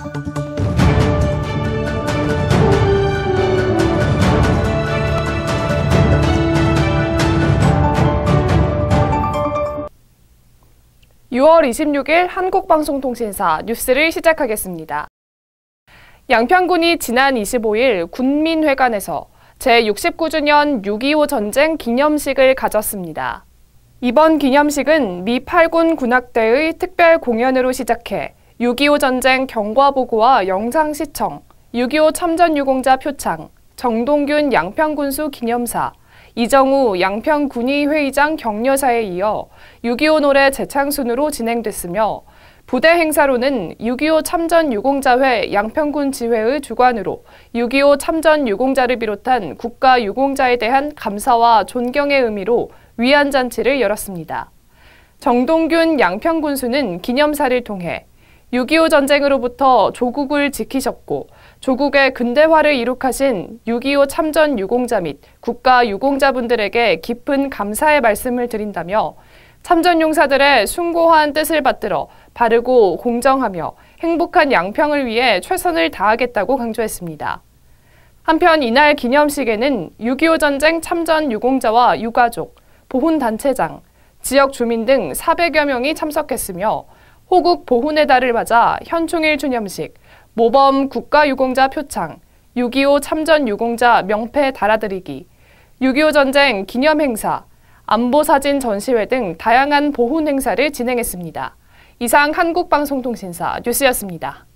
(6월 26일) 한국방송통신사 뉴스를 시작하겠습니다. 양평군이 지난 25일 군민회관에서 제69주년 6.25 전쟁 기념식을 가졌습니다. 이번 기념식은 미 8군 군악대의 특별 공연으로 시작해 6.25 전쟁 경과보고와 영상 시청, 6.25 참전유공자 표창, 정동균 양평군수 기념사, 이정우 양평군의 회의장 격려사에 이어 6.25 노래 재창 순으로 진행됐으며 부대 행사로는 6.25 참전유공자회 양평군 지회의 주관으로 6.25 참전유공자를 비롯한 국가유공자에 대한 감사와 존경의 의미로 위안잔치를 열었습니다. 정동균 양평군수는 기념사를 통해 6.25 전쟁으로부터 조국을 지키셨고 조국의 근대화를 이룩하신 6.25 참전유공자 및 국가유공자분들에게 깊은 감사의 말씀을 드린다며 참전용사들의 숭고한 뜻을 받들어 바르고 공정하며 행복한 양평을 위해 최선을 다하겠다고 강조했습니다. 한편 이날 기념식에는 6.25 전쟁 참전유공자와 유가족, 보훈단체장, 지역 주민 등 400여 명이 참석했으며 호국 보훈의 달을 맞아 현충일 추념식, 모범 국가유공자 표창, 6.25 참전유공자 명패 달아드리기, 6.25 전쟁 기념행사, 안보사진 전시회 등 다양한 보훈 행사를 진행했습니다. 이상 한국방송통신사 뉴스였습니다.